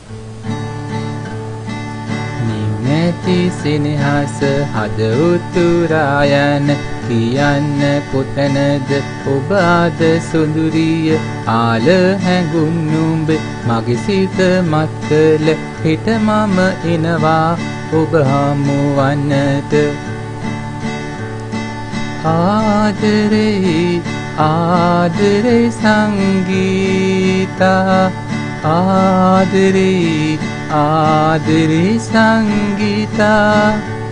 නිමැති සෙනෙහස හද උතුරා යන කියන්න කොතැනද ඔබ අද සොඳුරිය ආල හැඟුම් නුඹ මගේ සිත මත්තල හිට මම එනවා ඔබ හමු වන්නට ආදරේ ආදරේ සංගීතා ආදරේ ආදරේ සංගීතා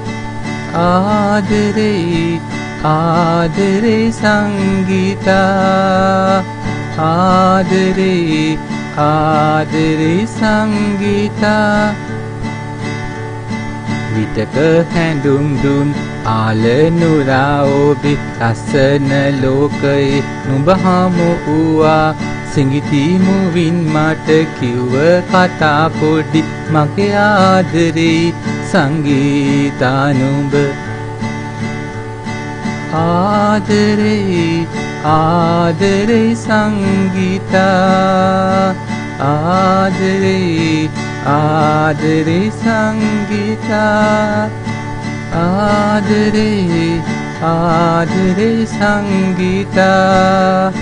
ආදරේ ආදරේ සංගීතා ආදරේ ආදරේ සංගීතා විතක හැඳුම් දුන් ආල නුරා ඔබි රසන ලෝකයේ නුඹ හමු වූවා සිඟිති මුවින් මට කිව්ව කතා පොඩි මගේ ආදරේ සංගීතා නුඹ ආදරේ ආදරේ සංගීතා ආදරේ ආදරේ සංගීතා ආදරේ ආදරේ සංගීතා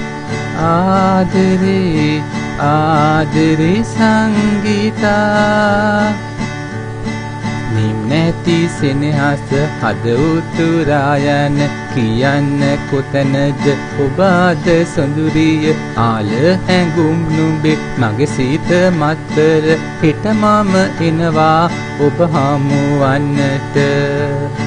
ආදරේ ආදරේ සංගීතා නිමැති සෙනෙහස හද උතුරා යන කියන්න කොතැනද ඔබ අද සොඳුරිය ආල හැඟුම් නුඹේ මගේ සිත මත්තර හිට මම එනවා ඔබ හමු වන්නට